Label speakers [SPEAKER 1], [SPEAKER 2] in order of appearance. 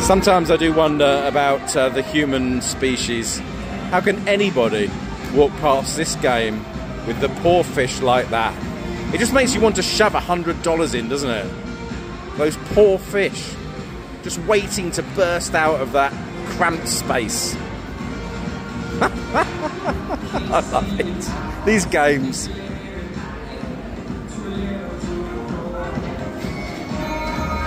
[SPEAKER 1] Sometimes I do wonder about the human species. How can anybody walk past this game with the poor fish like that? It just makes you want to shove $100 in, doesn't it? Those poor fish, just waiting to burst out of that cramped space. I love it. These games